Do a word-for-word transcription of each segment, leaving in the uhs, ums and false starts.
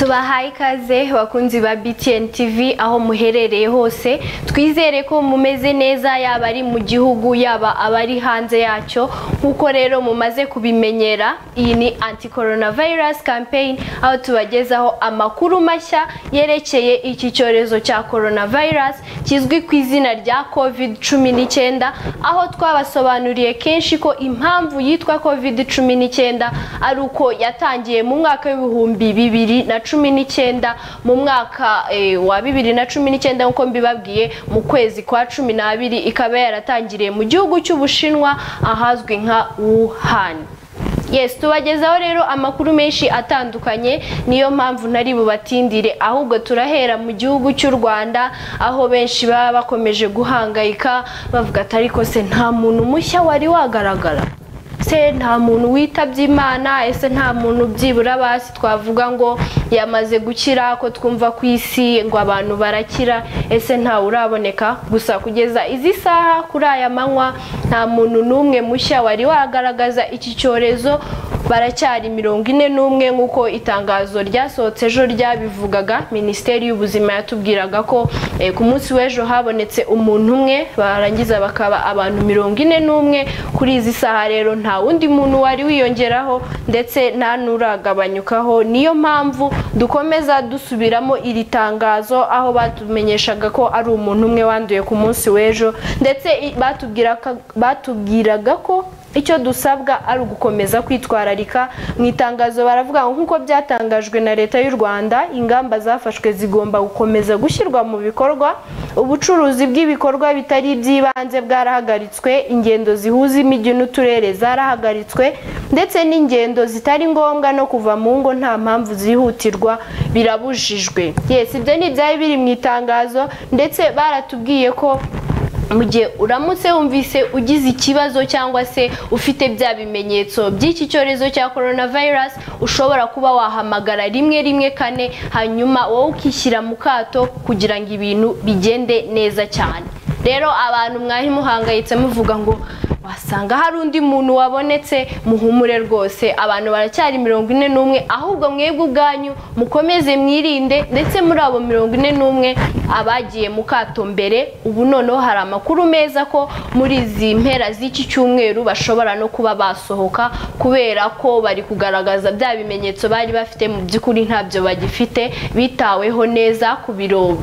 Tubahaye ikaze bakunzi ba B T N T V aho muherereye hose, twizere ko mumeze neza yaba ari mu gihugu yaba abari hanze yacyo. Nkuko rero mumaze kubimenyera, iyi ni anti coronavirus campaign aho tubagezaho amakuru mashya yerekeye iki cyorezo cya coronavirus kizwi ku izina rya covid cumi n'icyenda, aho twabasobanuriye kenshi ko impamvu yitwa covid cumi n'icyenda ari uko yatangiye mu mwaka w'ibihumbi bibiri na cumi n'icyenda, mu mwaka e, wa bibiri na cumi n'icyenda nkuko mbibabwiye mu kwezi kwa cumi n'abiri, ikaba yaratangiriye mu gihugu cy'Ubushinwa ahazwi nka Wuhan. Yes, tubagezaho rero amakuru menshi atandukanye, niyo mpamvu ntari bubatindire, ahubwo turahera mu gihugu cy'u Rwanda aho benshi baba bakomeje guhangayika bavuga ati ariko se nta muntu mushya wari wagaragara, se nta muntu witabye Imana, ese nta muntu byibura basi twavuga ngo yamaze gukira, ko twumva ku isi ngo abantu barakira, ese nta uraboneka. Gusa kugeza izi saha kuri aya manywa nta muntu n'umwe mushya wari wagaragaza iki cyorezo, baracyari mirongo ine n'umwe nkuko itangazo ryasohotse ejo ryabivugaga. Minisiteri y'Ubuzima yatubwiraga ko eh, ku munsi w'ejo habonetse umuntu umwe, barangiza bakaba abantu mirongo ine n'umwe. Kuri izi saha rero nta wundi muntu wari wiyongeraho ndetse nta nuragabanyukaho, niyo mpamvu dukomeza dusubiramo iri tangazo aho batumenyeshaga ko ari umuntu umwe wanduye ku munsi w'ejo, ndetse batubwiraga batubwiraga ko icyo dusabwa ari ugukomeza kwitwararika. Mu itangazo baravuga ngo nkuko byatangajwe na leta y'u Rwanda, ingamba zafashwe zigomba gukomeza gushyirwa mu bikorwa. Ubucuruzi bw'ibikorwa bitari iby'ibanze bwarahagaritswe, ingendo zihuza imijyi n'uturere zarahagaritswe, ndetse n'ingendo zitari ngombwa no kuva mu ngo nta mpamvu zihutirwa birabujijwe. Yes, ibyo ni byari biri mu itangazo, ndetse baratubwiye ko mu gihe uramutse wumvise ugize ikibazo cyangwa se ufite bya bimenyetso by'iki cyorezo cya coronavirus, ushobora kuba wahamagara rimwe rimwe kane, hanyuma wowe ukishyira mu kato kugira ngo ibintu bigende neza cyane. Rero abantu mwari muhangayitse muvuga ngo wasanga hari undi muntu wabonetse, muhumure rwose abantu baracyari mirongo ine n'umwe, ahubwo mwebwe ubwanyu mukomeze mwirinde. Ndetse muri abo mirongo ine n'umwe abagiye mu kato mbere, ubu noneho hari amakuru meza ko muri izi mpera z'iki cyumweru bashobora no kuba basohoka, kubera ko bari kugaragaza bya bimenyetso bari bafite mu by'ukuri ntabyo bagifite, bitaweho neza ku biro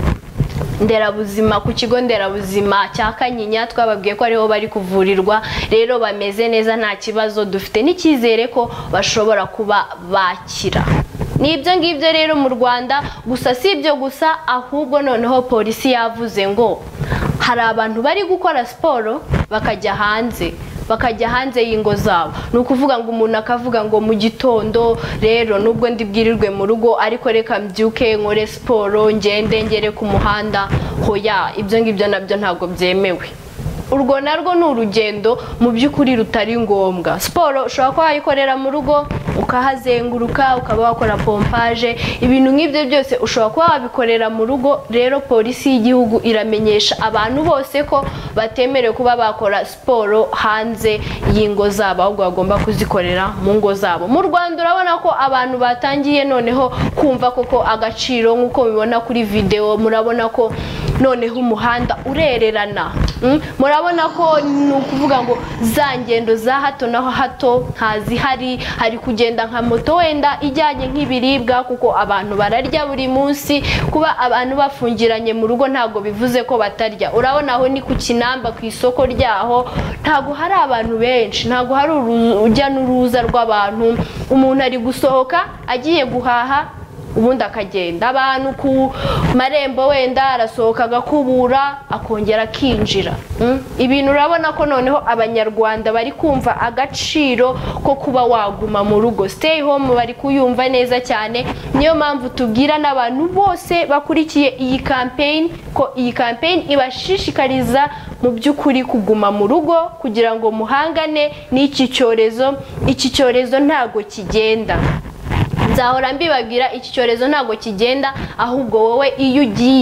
nderabuzima, ku kigo nderabuzima cya Kanyinya. Twababwiye ko ariho bari kuvurirwa, rero bameze neza nta kibazo, dufite n'icyizere ko bashobora kuba bakira. Nibyo ngibyo rero mu Rwanda. Gusa si ibyo gusa, ahubwo noneho polisi yavuze ngo hari abantu bari gukora siporo bakajya hanze bakajya hanze y'ingo zabo. Ni ukuvuga ngo umuntu akavuga ngo mu gitondo rero nubwo ndibwirirwe mu rugo, ariko reka mbyuke nkore siporo ngende ngere ku muhanda. Hoya, ibyo ngibyo nabyo ntabwo byemewe. Urwo narwo ni urugendo mu by'ukuri rutari ngombwa. Siporo ushobora kuba wayikorera mu rugo, ukahazenguruka, ukaba wakora pompaje, ibintu nk'ibyo byose ushobora kuba wabikorera mu rugo. Rero polisi y'igihugu iramenyesha abantu bose ko batemerewe kuba bakora siporo hanze y'ingo zabo, ahubwo bagomba kuzikorera mu ngo zabo. Mu Rwanda urabona ko abantu batangiye noneho kumva koko agaciro, nk'uko mubibona kuri video. Murabona ko noneho umuhanda urererana, mm? Murabona ko ni ukuvuga ngo za ngendo za hato na hato ntazihari, hari kugenda nka moto wenda ijyanye nk'ibiribwa, kuko abantu bararya buri munsi. Kuba abantu bafungiranye mu rugo ntago bivuze ko batarya. Urabona aho ni ku Kinamba, ku isoko ryaho ntago hari abantu benshi, ntago hari urujya n'uruza rw'abantu. Umuntu ari gusohoka agiye guhaha, ubundi akagenda. Abantu ku marembo wenda arasohoka agakubura akongera akinjira. mm? Ibintu urabona ko noneho abanyarwanda bari kumva agaciro ko kuba waguma mu rugo, stay home, bari kuyumva neza cyane. Niyo mpamvu tubwira n'abantu bose bakurikiye iyi campaign ko iyi campaign ibashishikariza mu by'ukuri kuguma mu rugo kugira ngo muhangane n'iki cyorezo. Iki cyorezo ntago kigenda, nzahora mbibabwira, iki cyorezo ntago kigenda, ahubwo wowe iyo ugiye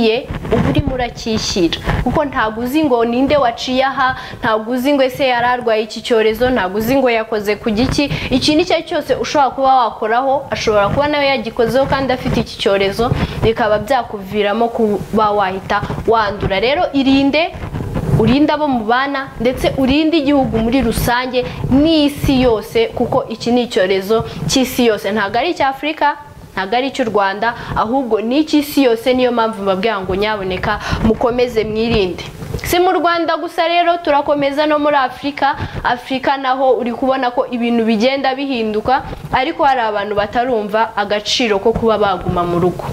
uba urimo urakishyira kuko ntabwo uzi ngo ninde waciye aha, ntabwo uzi ngo ese yararwaye iki cyorezo, ntabwo uzi ngo yakoze ku giki. Ikintu icyo cyose ushobora kuba wakoraho ashobora kuba nawe yagikozeho kandi afite iki cyorezo, bikaba byakuviramo kuba wahita wandura. Rero irinde urinde abo mubana ndetse urinde igihugu muri rusange n'isi yose, kuko iki ni icyorezo cy'isi yose, ntabwo ari icya Afurika, ntabwo ari icy'u Rwanda, ahubwo ni icy'isi yose. Niyo mpamvu mbabwira ngo nyaboneka mukomeze mwirinde. Si mu Rwanda gusa rero, turakomeza no muri Afurika. Afurika naho uri kubona ko ibintu bigenda bihinduka, ariko hari abantu batarumva agaciro ko kuba baguma mu rugo.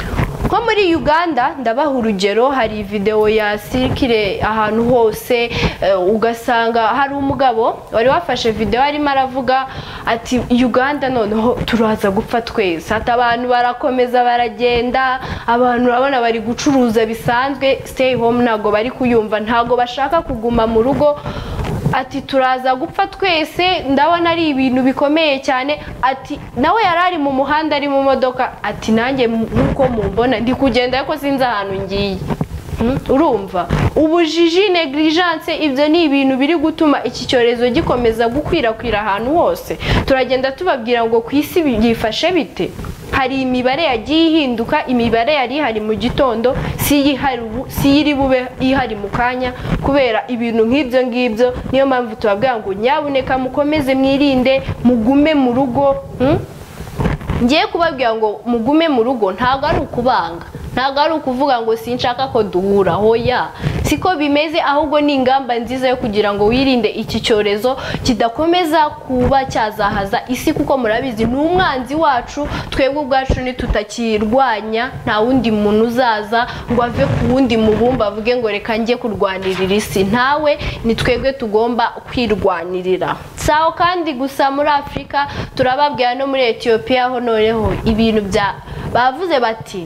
Nko muri Uganda ndabaha urugero, hari video ya sirikire ahantu hose, uh, ugasanga hari umugabo wari wafashe video arimo aravuga ati Uganda noneho turaza gupfa twese. Ati abantu barakomeza baragenda, abantu urabona bari gucuruza bisanzwe, stay home ntago bari kuyumva, ntago bashaka kuguma mu rugo. Ati turaza gupfa twese, ndabona ari ibintu bikomeye cyane. Ati nawe yarari mu muhanda ari mu modoka, ati nanjye nkuko mumbona ndi kugenda ariko sinzi ahantu ngiye. Hmm? Urumva ubujiji, negligence, ibyo ni ibintu biri gutuma iki cyorezo gikomeza gukwirakwira ahantu hose. Turagenda tubabwira ngo ku isi byifashe bite. Hari imibare yagiye ihinduka, imibare yari ihari mu gitondo si yihari ubu, si yiri bube ihari mu kanya kubera ibintu nk'ibyo ngibyo. Niyo mpamvu tubabwira ngo nyabuneka mukomeze mwirinde, mugume mu rugo. hmm? Ngiye kubabwira ngo mugume mu rugo ntabwo ari ukubanga, ntabwo ari ukuvuga ngo sinshaka ko duhura, hoya siko bimeze, ahubwo ni ingamba nziza yo kugira ngo wirinde iki cyorezo kidakomeza kuba cyazahaza isi, kuko murabizi ni umwanzi wacu. Twebwe ubwacu ni tutakirwanya, nta wundi muntu uzaza ngo ave ku wundi mubumba avuge ngo reka njye kurwanirira isi. Ntawe, ni twebwe tugomba kwirwanirira. Sawa kandi gusa muri Afurika turababwira no muri Ethiopia ho noneho ibintu bya bavuze bati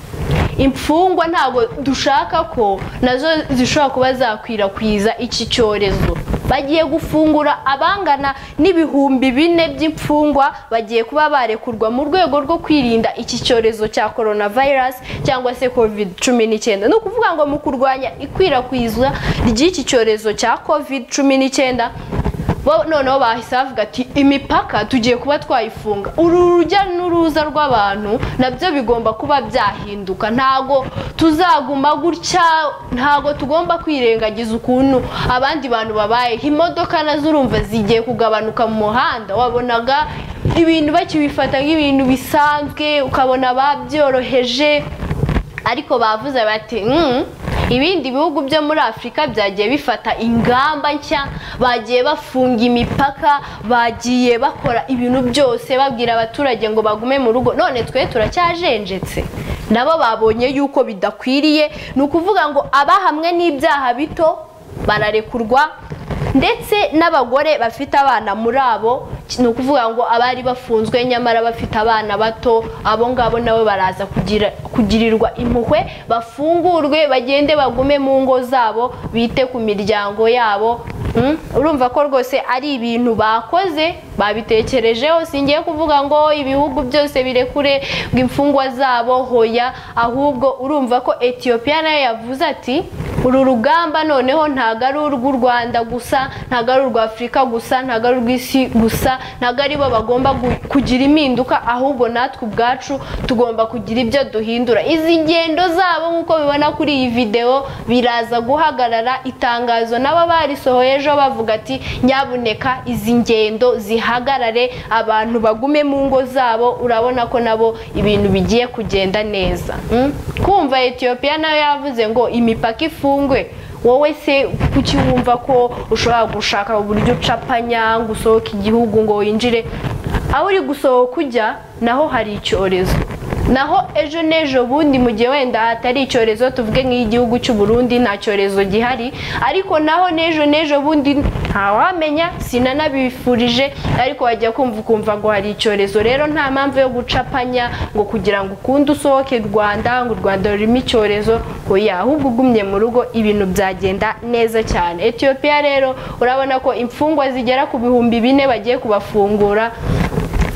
imfungwa ntabwo dushaka ko nazo zishobora kuba zakwirakwiza iki cyorezo. Bagiye gufungura abangana n'ibihumbi bine by'imfungwa, bagiye kuba barekurwa mu rwego rwo kwirinda iki cyorezo cya coronavirus cyangwa se covid cumi n'icyenda. No kuvuga ngo mu kurwanya ikwirakwizwa ry'iki cyorezo cya covid cumi n'icyenda, bo noneho bahise bavuga ati imipaka tugiye kuba twayifunga. Uru rujya n'uruza rw'abantu nabyo bigomba kuba byahinduka, ntago tuzaguma gutya, ntago tugomba kwirengagiza ukuntu abandi bantu babaye. Imodoka nazo urumva zigiye kugabanuka mu muhanda, wabonaga ibintu bakibifata nk'ibintu bisanzwe, ukabona babyoroheje, ariko bavuze bati mm, ibindi bihugu byo muri Afurika byagiye bifata ingamba nshya, bagiye bafunga imipaka, bagiye bakora ibintu byose babwira abaturage ngo bagume mu rugo. None twe turacyajenjetse, nabo babonye yuko bidakwiriye. Ni ukuvuga ngo abahamwe n'ibyaha bito bararekurwa, ndetse n'abagore bafite abana muri abo, ni ukuvuga ngo abari bafunzwe nyamara bafite abana bato, abo ngabo nabo baraza kugira kugirirwa impuhwe, bafungurwe bagende bagume mu ngo zabo, bite ku miryango yabo. Hmm? Urumva ko rwose ari ibintu bakoze, babitekerejeho. Singiye kuvuga ngo ibihugu byose birekure ngo imfungwa zabo, hoya, ahubwo urumva ko Ethiopia nayo yavuze ati uru rugamba noneho ntago ari urw'u Rwanda gusa, ntago ari urwa Afurika gusa, ntago ari urw'isi gusa, ntago ari bo bagomba kugira impinduka, ahubwo natwe ubwacu tugomba kugira ibyo duhindura. Izi ngendo zabo nk'uko bibona kuri iyi video biraza guhagarara. Itangazo nabo barisohoye ejo bavuga ati nyabuneka izi ngendo zihagarare, abantu bagume mu ngo zabo. Urabona ko nabo ibintu bigiye kugenda neza. hmm? Kumva Ethiopia nayo yavuze ngo imipaka ifungwe, wowe se kuki wumva ko ushobora gushaka uburyo ucapanya ngo usohoke igihugu ngo winjire? Aho uri gusohoka ujya naho hari icyorezo, naho ejo nejo bundi mu gihe wenda hatari icyorezo, tuvuge nk'igihugu cy'u Burundi nta cyorezo gihari, ariko naho nejo nejo bundi ntawamenya, sinanabifurije, ariko wajya kumva ukumva ngo hari icyorezo. Rero nta mpamvu yo gucapanya ngo kugira ngo ukunde usohoke Rwanda, ngo u Rwanda rurimo icyorezo, oya, ahubwo ugumye mu rugo ibintu byagenda neza cyane. Ethiopia rero urabona ko imfungwa zigera ku bihumbi bine bagiye kubafungura,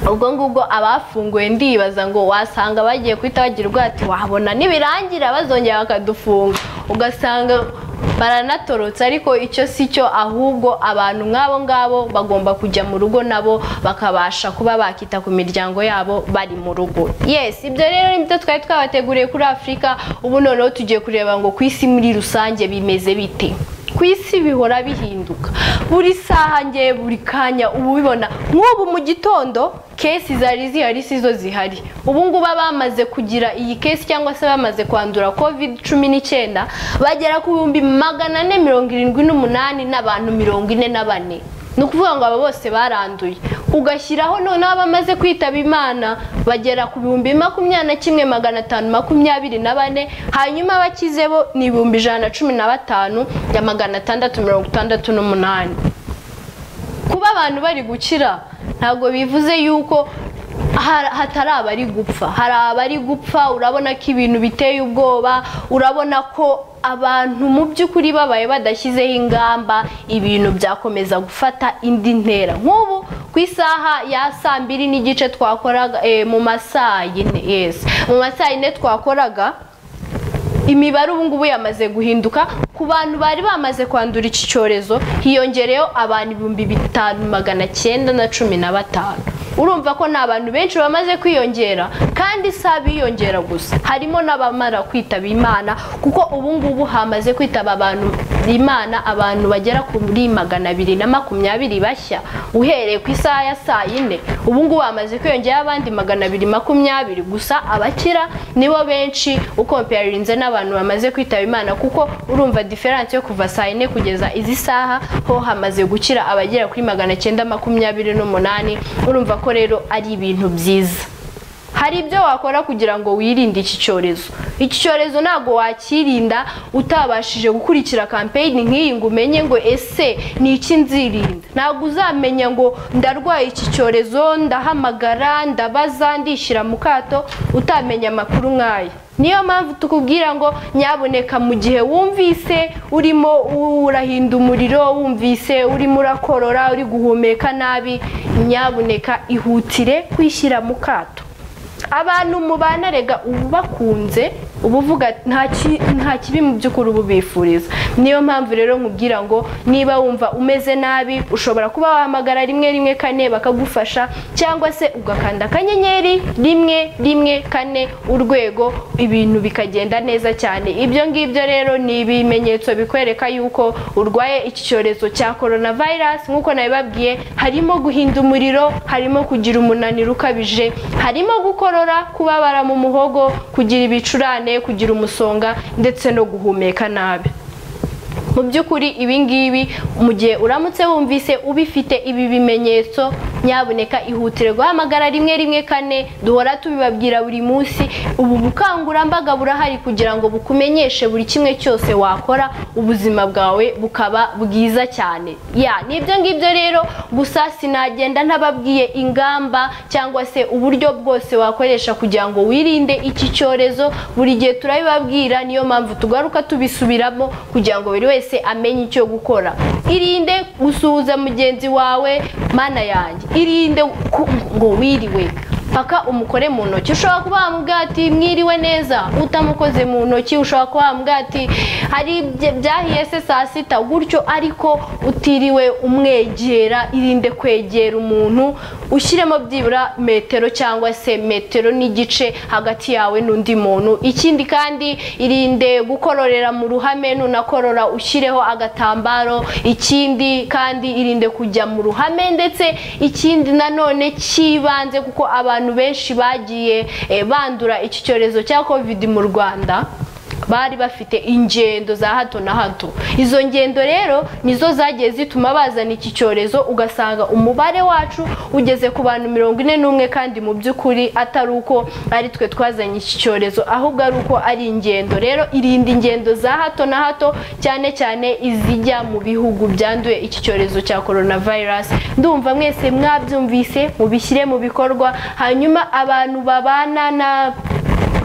ubwo ngubwo abafunguye ndibaza ngo wasanga bagiye kwita bagirwa ati wabona nibirangira bazongera bakadufunga, ugasanga baranatorotse. Ariko icyo si cyo, ahubwo abantu nk'abo ngabo bagomba kujya mu rugo nabo bakabasha kuba bakita ku miryango yabo bari mu rugo. Yes, ibyo rero nibyo twari twabateguriye kuri Afurika. Ubu noneho tugiye kureba ngo ku isi muri rusange bimeze bite. Ku isi bihora bihinduka buri saha, ngiye buri kanya ubu bibona. Nk'ubu mu gitondo kesi zari zihari sizo zihari, ubu ngubu bamaze kugira iyi kesi cyangwa se bamaze kwandura covid cumi n'icyenda bagera ku bihumbi magana ane mirongo irindwi n'umunani n'abantu mirongo ine na bane. Ni ukuvuga ngo aba bose baranduye, ugashyiraho noneho abamaze kwitaba Imana bagera ku bihumbi makumyabiri na kimwe magana atanu makumyabiri na bane, hanyuma abakize bo ni ibihumbi ijana na cumi na batanu ya magana atandatu mirongo itandatu n'umunani. Kuba abantu bari gukira ntabwo bivuze yuko hatari abari gupfa. Hari abari gupfa, urabona ko ibintu biteye ubwoba, urabona ko abantu mu by'ukuri babaye badashyizeho ingamba ibintu byakomeza gufata indi ntera. Nk'ubu ku isaha ya saa mbiri n'igice twakoraga eh, mu masaa yine yes mu masaa yine twakoraga, imibare ubu ngubu yamaze guhinduka. Ku bantu bari bamaze kwandura iki cyorezo hiyongereyeho abantu ibihumbi bitanu magana cyenda na cumi na batanu. Urumva ko nta bantu benshi bamaze kwiyongera, kandi sabi yiyongera gusa, harimo n'abamara kwitaba Imana, kuko ubu ngubu hamaze kwitaba abantu Imana abantu bagera kuri magana abiri na makumyabiri bashya uhereye ku isaha ya saa yine. Ubu ngubu hamaze kwiyongera abandi magana abiri makumyabiri, gusa abakira nibo benshi ukomparinze n'abantu bamaze kwitaba Imana, kuko urumva difference yo kuva saa yine kugeza izi saha ho hamaze gukira abagera kuri magana cyenda makumyabiri n'umunani. Urumva ko rero ari ibintu byiza. Hari ibyo wakora kugira ngo wirinde iki cyorezo. Iki cyorezo ntago wakirinda utabashije gukurikira campaign nk'iyi ngo umenye ngo ese ni iki nzirinda. Ntago uzamenya ngo ndarwaye iki cyorezo, ndahamagara, ndabaza, ndishyira mu kato utamenya amakuru nk'aya. Niyo mpamvu tukubwira ngo nyaboneka mu gihe wumvise urimo urahinda umuriro, wumvise urimo urakorora, uri guhumeka nabi, nyaboneka ihutire kwishyira mu kato. Abantu mubana rega ubu bakunze ubuvuga nta kibi mu by'ukuri ubu bifuriza. Niyo mpamvu rero nkubwira ngo niba wumva umeze nabi ushobora kuba wahamagara rimwe rimwe kane bakagufasha, cyangwa se ugakanda akanyenyeri rimwe rimwe kane urwego, ibintu bikagenda neza cyane. Ibyo ngibyo rero ni ibimenyetso bikwereka yuko urwaye iki cyorezo cya coronavirus. Nkuko nabibabwiye, harimo guhinda umuriro, harimo kugira umunaniro ukabije, harimo gukorora, kubabara mu muhogo, kugira ibicurane, kugira umusonga ndetse no guhumeka nabi. Mu by'ukuri ibi ngibi mu gihe uramutse wumvise ubifite ibi bimenyetso, nyaboneka ihutire guhamagara rimwe rimwe kane. Duhora tubibabwira buri munsi. Ubu bukangurambaga burahari kugira ngo bukumenyeshe buri kimwe cyose wakora ubuzima bwawe bukaba bwiza cyane. Ya nibyo ngibyo rero, gusa sinagenda ntababwiye ingamba cyangwa se uburyo bwose wakoresha kugira ngo wirinde iki cyorezo. Buri gihe turabibabwira, niyo mpamvu tugaruka tubisubiramo kugira ngo buri wese amenye icyo gukora. Irinde gusuhuza mugenzi wawe, mana yanjye, irinde ngo wiriwe paka umukore mu ntoki. Ushobora kuba wamubwira ati mwiriwe neza, utamukoze mu ntoki. Ushobora kuba wamubwira ati hari byahiye se saa sita, gutyo ariko utiriwe umwegera. Irinde kwegera umuntu, ushyiremo byibura metero cyangwa se metero n'igice hagati yawe n'undi muntu. Ikindi kandi irinde gukororera mu ruhame, nunakorora ushyireho agatambaro. Ikindi kandi irinde kujya mu ruhame, ndetse ikindi nanone kibanze, kuko abantu benshi bagiye eh, bandura iki cyorezo cya covid mu Rwanda bari bafite ingendo za hato na hato. Izo ngendo rero nizo zagiye zituma bazana iki cyorezo, ugasanga umubare wacu ugeze ku bantu mirongo ine n'umwe, kandi mu by'ukuri atari uko ari twe twazanye iki cyorezo, ahubwo ari uko ari ingendo. Rero irinde ingendo za hato na hato, cyane cyane izijya mu bihugu byanduye iki cyorezo cya coronavirus. Ndumva mwese mwabyumvise, mubishyire mu bikorwa. Hanyuma abantu babana na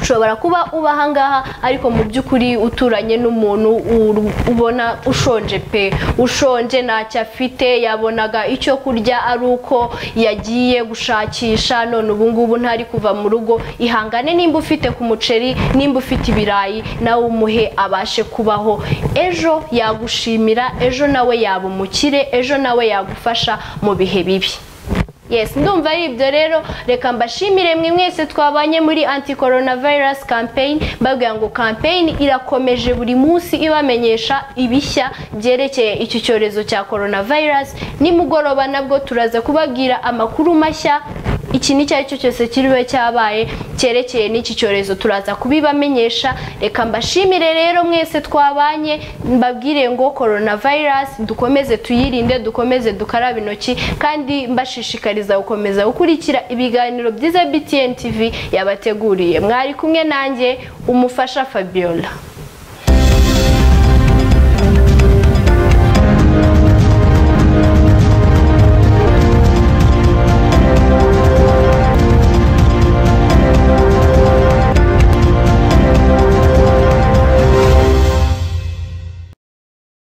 ushobora kuba uba ahangaha ariko mu by'ukuri uturanye n'umuntu ubona ushonje pe ushonje ntacyo afite yabonaga icyo kurya ari uko yagiye gushakisha none ubu ngubu ntari kuva mu rugo ihangane nimba ufite ku muceri nimba ufite ibirayi nawe umuhe abashe kubaho ejo yagushimira ejo nawe yaba umukire ejo nawe yagufasha mu bihe bibi. Yes, ndumva ari ibyo rero reka mbashimire mwe mwese twabanye muri anti coronavirus campaign babwira ngo campaign irakomeje buri munsi ibamenyesha ibishya byerekeye iki cyorezo cya coronavirus. Nimugoroba nabwo turaza kubabwira amakuru mashya iki ni cyari cyo cyose kiriwe cyabaye cyerekeye n'iki cyorezo turaza kubibamenyesha. Reka mbashimire rero mwese twabanye mbabwire ngo coronavirus dukomeze tuyirinde dukomeze dukaraba intoki kandi mbashishikariza gukomeza gukurikira ibiganiro byiza B T N T V yabateguriye. Mwari kumwe nanjye umufasha Fabiola.